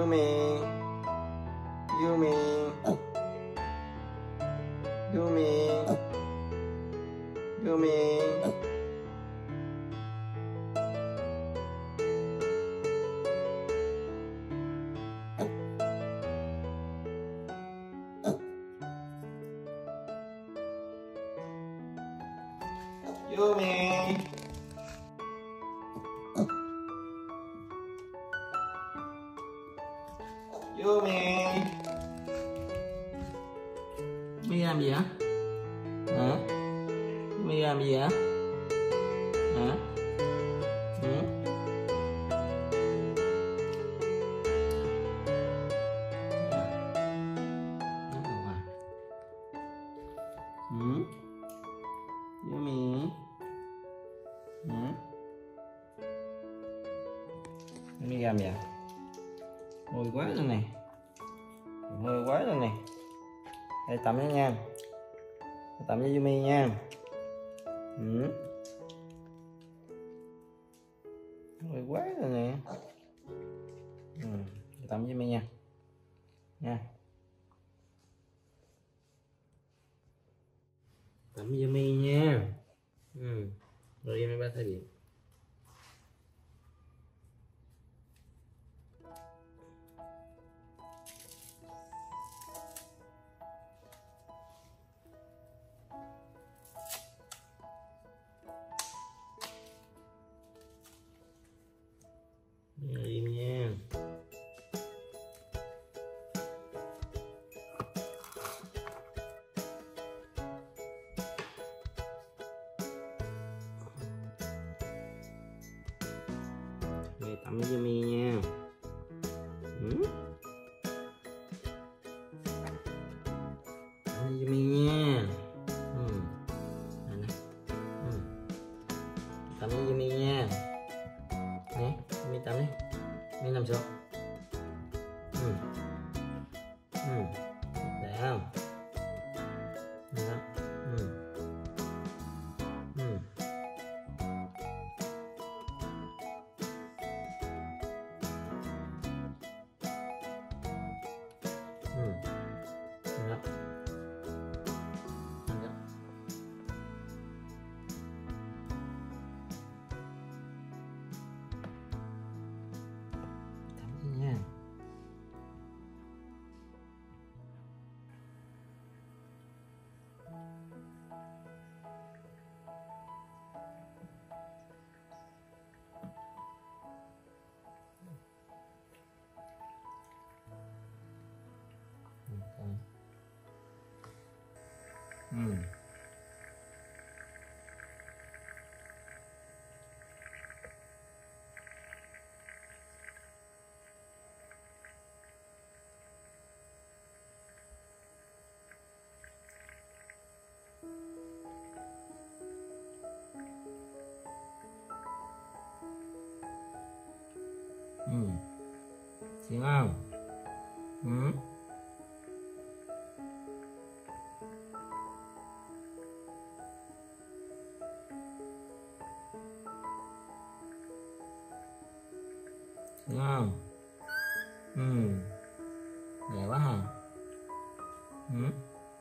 Yumy, Yumy, Yumy, Yumy. Yumy. Yumy. Yumy làm gì hả? Hả? Yumy làm gì hả? Hả? Ừ? Ừ? Yumy. Ừ? Yumy làm gì hả? Mùi quá luôn này, mùi quá luôn này. Đây tắm cho nha, tắm cho Yumy nha. Ừ. Mùi quá rồi nè. Ừ. Tắm cho Yumy nha, nha. Tắm cho Yumy nha. Ừ. Rồi Yumy ba thay điện. Im nha. Về tắm cho Yumy nha. Ừ? Tắm cho Yumy nha. Ừ. Ừ. Tắm cho Yumy nha. Nè, Yumy tắm đi. Yumy nằm xuống. Ừ. Ừ. Để không? Đó. Ừ. Ừ. Ừ. Đó. Đó. Tắm đi nha. Ừ. Ừ. Chịu không? Ừ. Chịu không? Ừ. Dễ quá hả? Ừ.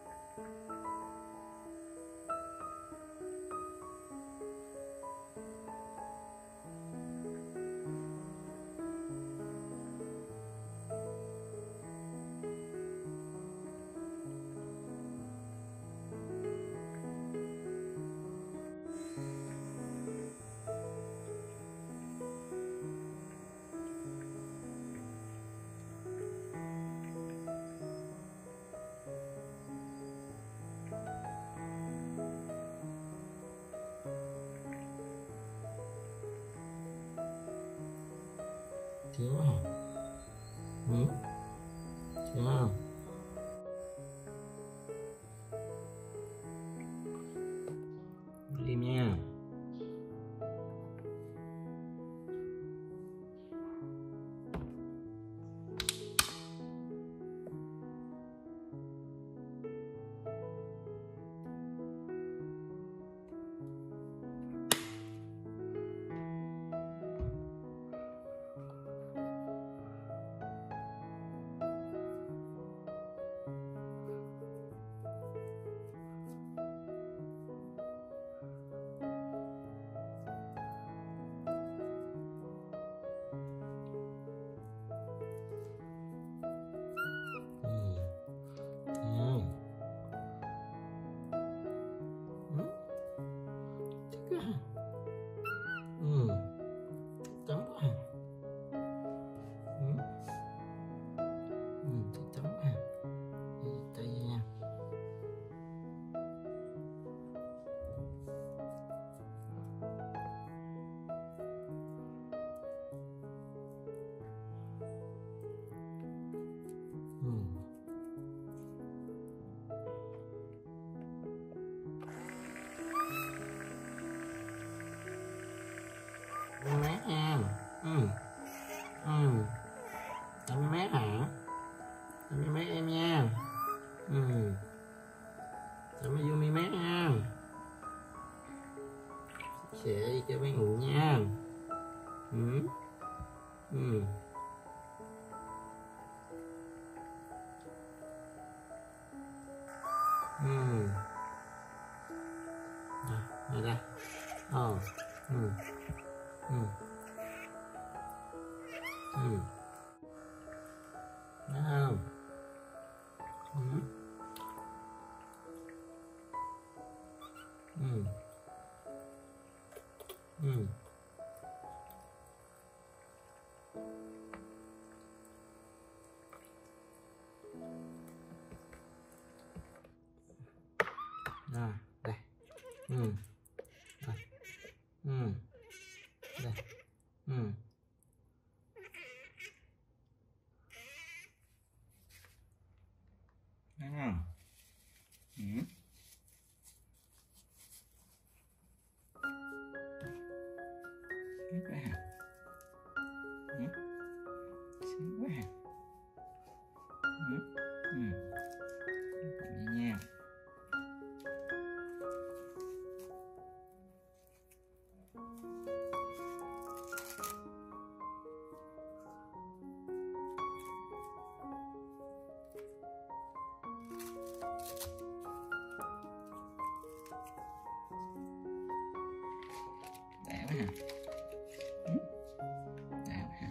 Chịu hả? Ừ. Chịu không? Im nha. Tạm biệt mấy hả? Tạm biệt mấy em nha. Tạm biệt Yumy mấy nha. Sẽ đi cho bé ngủ nha. Đây đây. Thấy không? Rồi, đây. Đây. Đây. Thấy không? Thấy quá hả? Xíu quá hả? Vậy nha. Đã quá hả? Đã quá hả?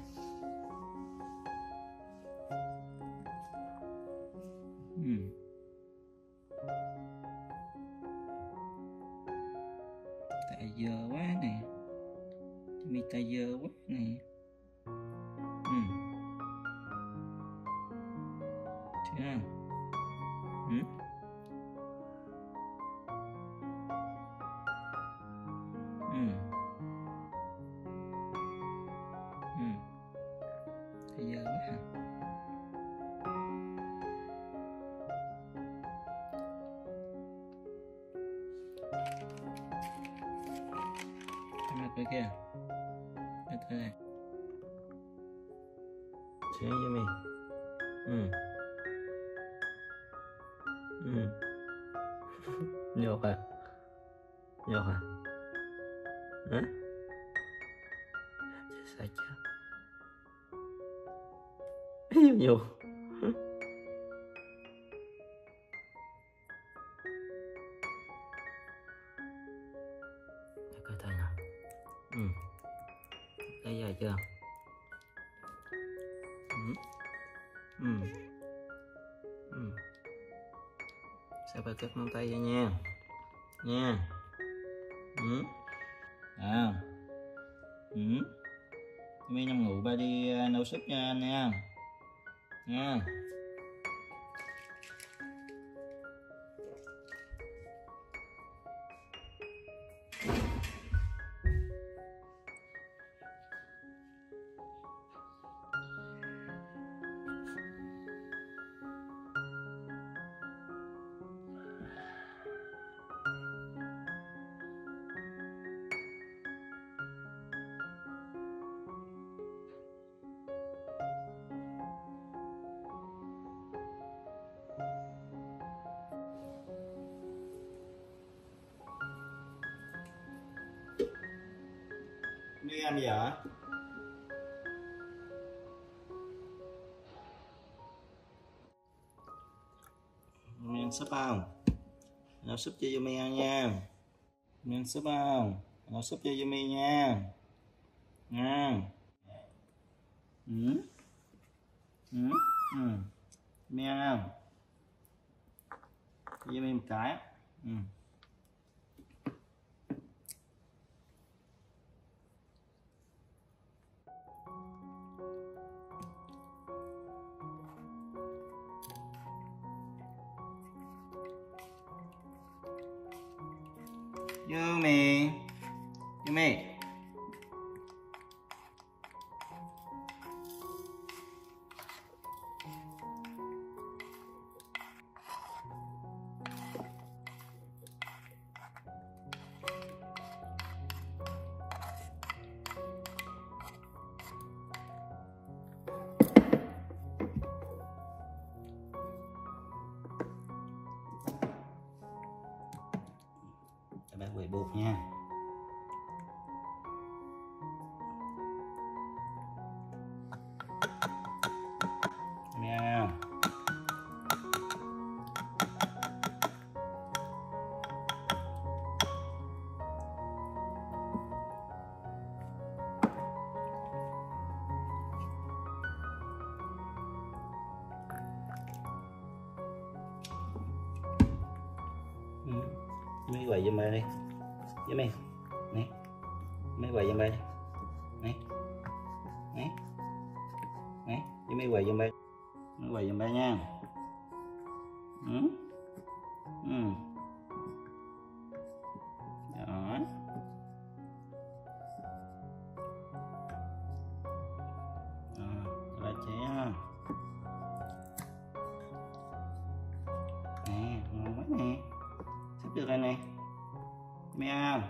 Tại giờ quá nè. Yumy tại giờ quá nè. Chưa? Tại giờ quá hả? Mặt kia. Cái thế này. Xem Yumy. Nhột à? Nhột à? Hả? Sao chứ? Nhột. Để coi tay nào. Thấy dài chưa? Sẽ phải cắt móng tay ra nha. Nha. Yumy nằm ngủ, ba đi nấu súp cho anh nha. Nha. Đi ăn gì hả? Yumy ăn súp không? Nấu súp cho Yumy ăn nha. Yumy ăn súp không? Nấu súp cho Yumy nha. Nha. Yumy ăn không? Cho Yumy một cái. Yumy. Yumy. Nha. Mấy quầy giùm đây đi với mày nè, mấy quầy giùm đây nè nè nè, với mấy quầy giùm đây, mấy quầy giùm đây nha. Đó. Lại chế ha. Nè, ngon quá nè. Sắp được rồi nè. Mèo.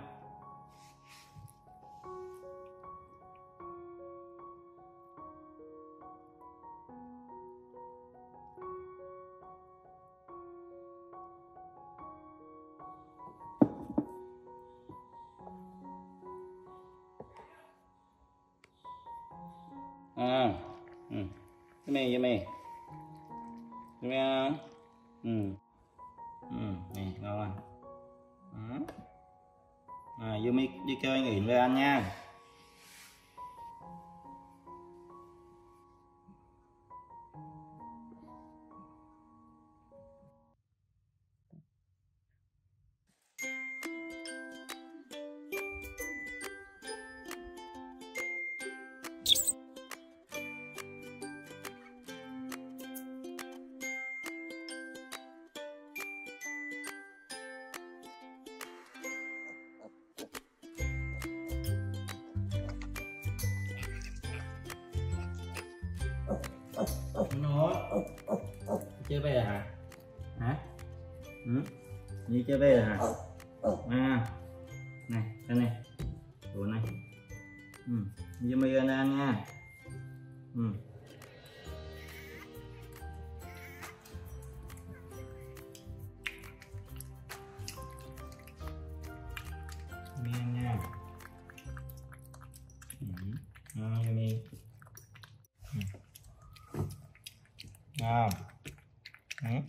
Yumy, Yumy. Mèo. Nè, ngon không? Yumy đi kêu anh ỉn về ăn nha. Nó chơi về hả? Hả? Như chơi về hả? Này, cái này, đồ này. Yumy ăn nha. Miên nha. Yumy. Ngon. Này.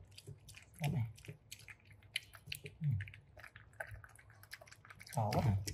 Này. To quá hả?